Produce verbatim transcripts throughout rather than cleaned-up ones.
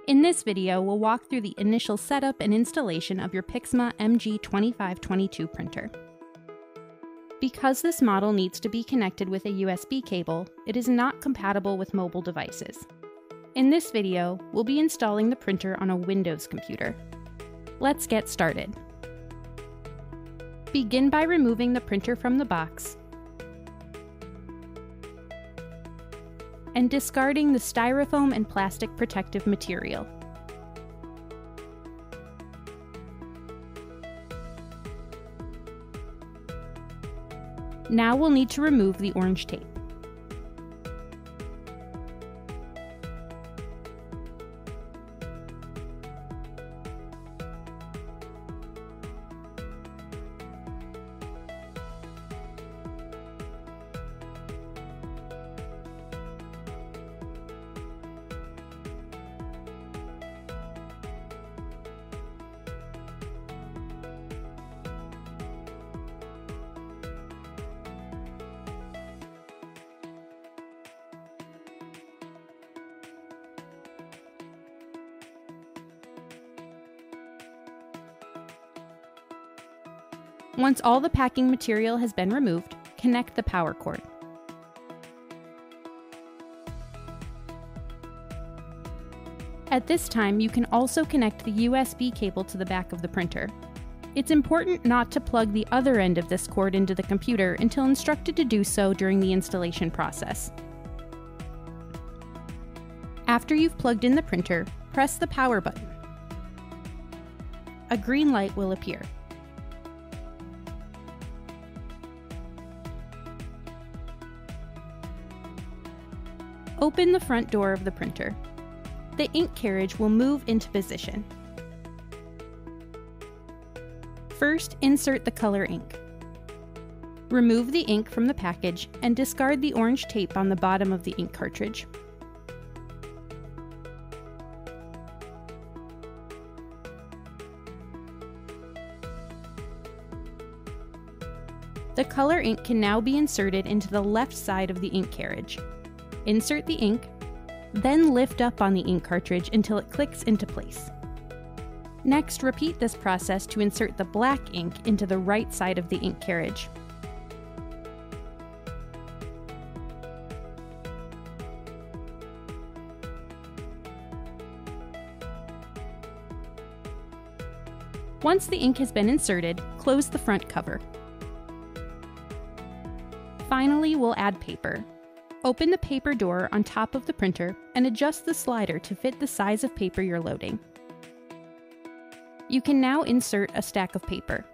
In this video, we'll walk through the initial setup and installation of your PIXMA M G twenty-five twenty-two printer. Because this model needs to be connected with a U S B cable, it is not compatible with mobile devices. In this video, we'll be installing the printer on a Windows computer. Let's get started. Begin by removing the printer from the box and discarding the styrofoam and plastic protective material. Now we'll need to remove the orange tape. Once all the packing material has been removed, connect the power cord. At this time, you can also connect the U S B cable to the back of the printer. It's important not to plug the other end of this cord into the computer until instructed to do so during the installation process. After you've plugged in the printer, press the power button. A green light will appear. Open the front door of the printer. The ink carriage will move into position. First, insert the color ink. Remove the ink from the package and discard the orange tape on the bottom of the ink cartridge. The color ink can now be inserted into the left side of the ink carriage. Insert the ink, then lift up on the ink cartridge until it clicks into place. Next, repeat this process to insert the black ink into the right side of the ink carriage. Once the ink has been inserted, close the front cover. Finally, we'll add paper. Open the paper door on top of the printer and adjust the slider to fit the size of paper you're loading. You can now insert a stack of paper.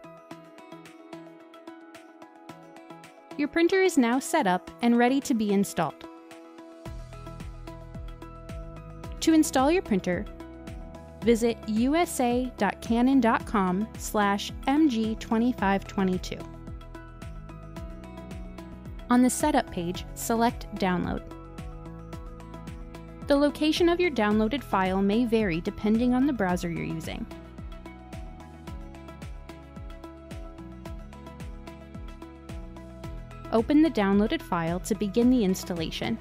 Your printer is now set up and ready to be installed. To install your printer, visit u s a dot canon dot com slash M G twenty-five twenty-two. On the Setup page, select Download. The location of your downloaded file may vary depending on the browser you're using. Open the downloaded file to begin the installation.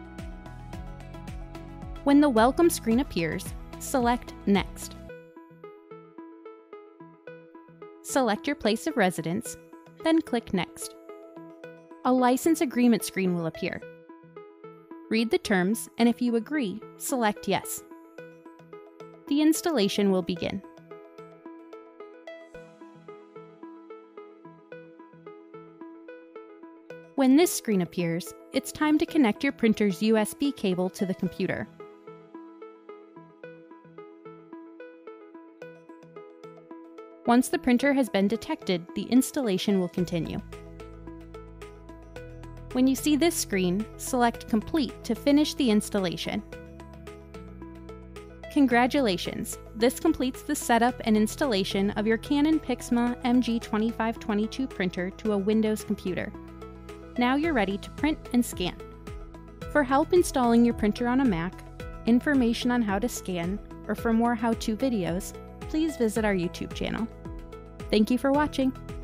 When the welcome screen appears, select Next. Select your place of residence, then click Next. A license agreement screen will appear. Read the terms, and if you agree, select Yes. The installation will begin. When this screen appears, it's time to connect your printer's U S B cable to the computer. Once the printer has been detected, the installation will continue. When you see this screen, select Complete to finish the installation. Congratulations! This completes the setup and installation of your Canon PIXMA M G twenty-five twenty-two printer to a Windows computer. Now you're ready to print and scan. For help installing your printer on a Mac, information on how to scan, or for more how-to videos, please visit our YouTube channel. Thank you for watching!